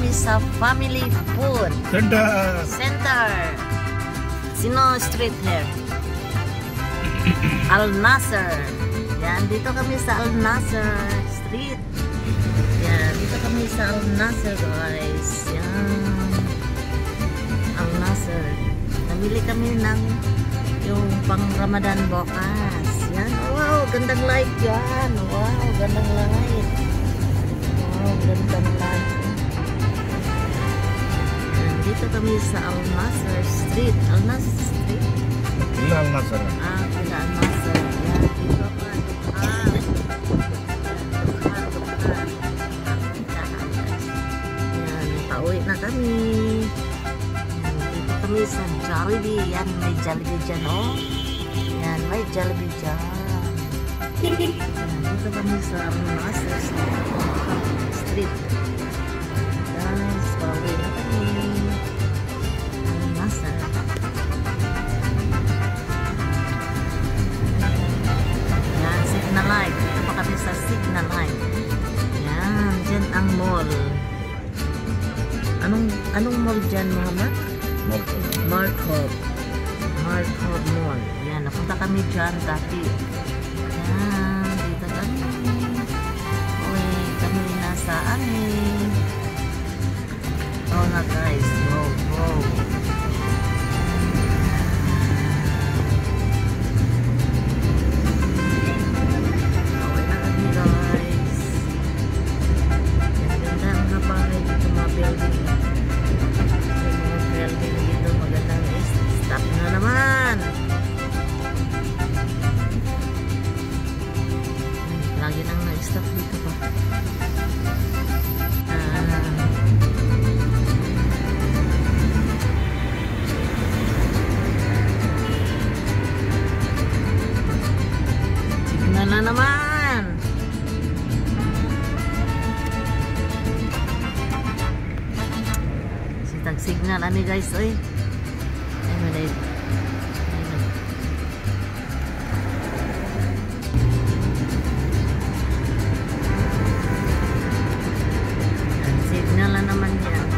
kami sa Family Food Center. Sino street here? Al Nasser. Yan, dito kami sa Al Nasser Street. Yan, dito kami sa Al Nasser, guys. Yan. Al Nasser. Namili kami ng yung pang Ramadan bukas. Yan. Wow, gandang light yan. Wow, gandang light. Wow, gandang light. Yan, dito kami sa Al Nasser Street. Al Nasser Street. Kila Al Nasser. Kila Al Nasser. Yan, dito ka. Yan, pauwi na kami. Dito kami sa Jollibee. Yan, may Jollibee dyan, oh. Yan, may Jollibee dyan. Yan, dito kami sa Al Nasser Street. Guys, pauwi na kami. Al Nasser. Yan, Signal Light. Dito pa kami sa Signal Light. Yan, dyan ang mall. Anong mall dyan, Muhammad? Markov Mall. Yan, napunta kami dyan dati. Yan, dito kami. Uy, kami nasa amin. Oh na guys, wow. Uwi na kami guys. Yan, ganda ang mga bahay dito, mga building. Dito magandang stop na naman. Lagi nang na-stop dito pa. Signal na naman. Sitag signal ani guys, oy. Ay malay. Signal na naman yan.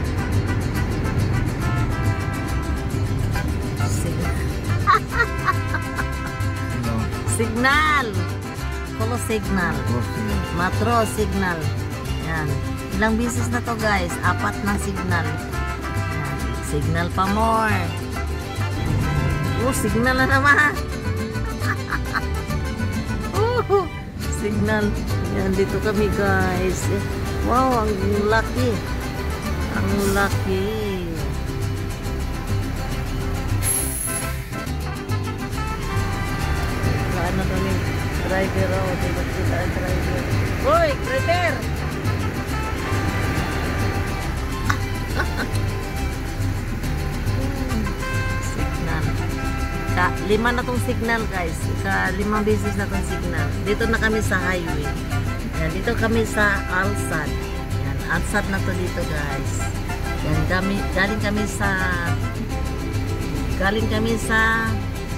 Signal. Follow signal. Matro signal. Yan. Ilang bisis na to guys? 4 na signal. Yan. Signal pa more. Signal na naman. Signal. Yan, dito kami guys. Wow, ang laki. Ang laki. Ano kami? Driver. Oh, diba kita ang driver. Hoy, driver! Signal. 5 na tong signal guys. 5 beses na tong signal. Dito na kami sa highway. Yan, dito kami sa Alsat. Yan, Alsat na to dito guys. Yan, galing kami sa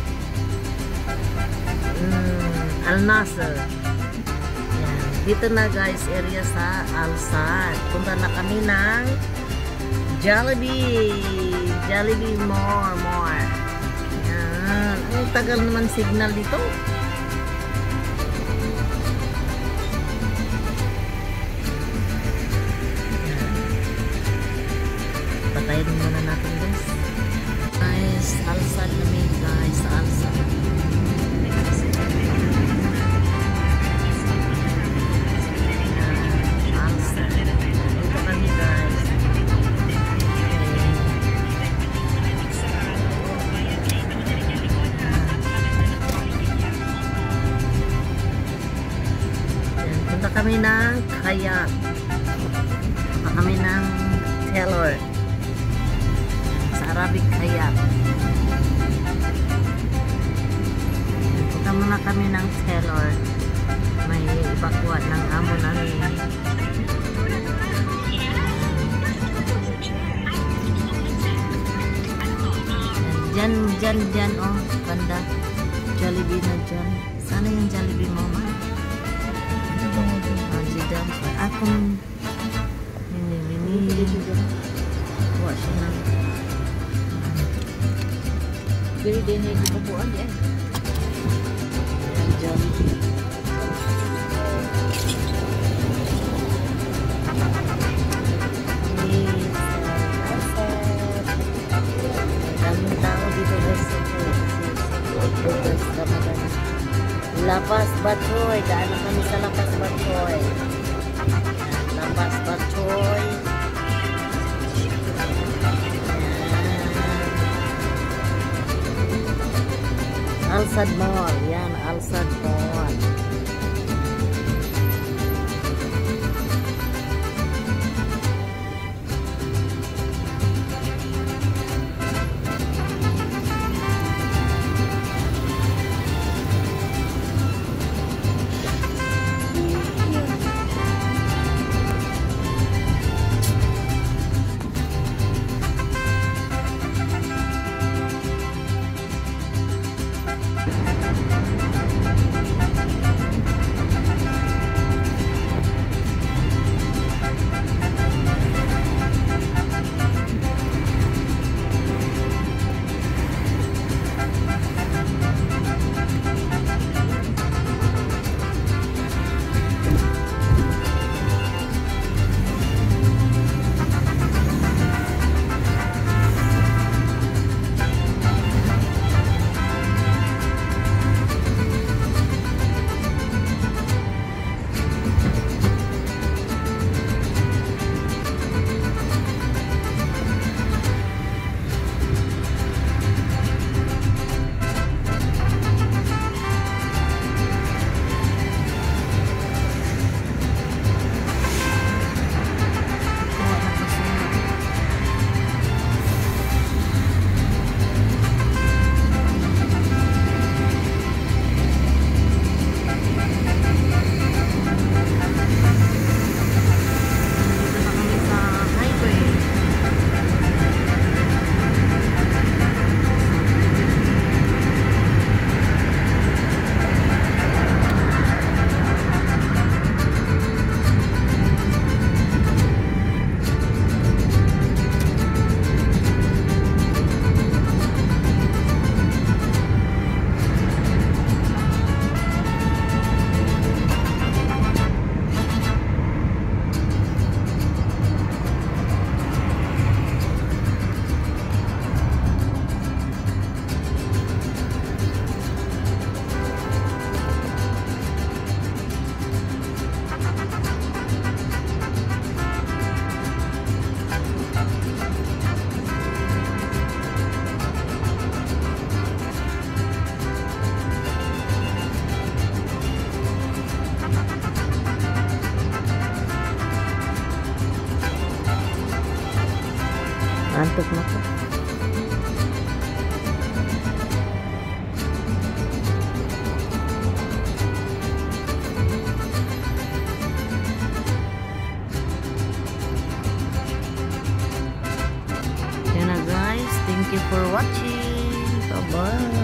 Al Nasser. Yan, dito na guys, area sa Alsat. Punta na kami ng Jollibee more. Yan, ang tagal naman signal dito. Patayin muna natin guys. Guys, Alsat kami guys, sa Alsat. Dito kami guys. Punta kami ng kayak. Punta kami ng Taylor. Arabic kayak. Punta muna kami ng Taylor. May ibakwat ng amo namin. Dyan, oh, banda. Jollibee na dyan. Sana yung Jollibee mo, ma? Dyan. Akong mini. Kuha siya ng Bili din na ibubuan yan. dyan. Daming tao dito guys. Ramadan. Lapas Batchoy. Daan na kami sa Lapas Batchoy. Lapas Batchoy. Alsad Mall. Yan, Alsad Mall. Antok na po. Yan na guys. Thank you for watching. Bye-bye.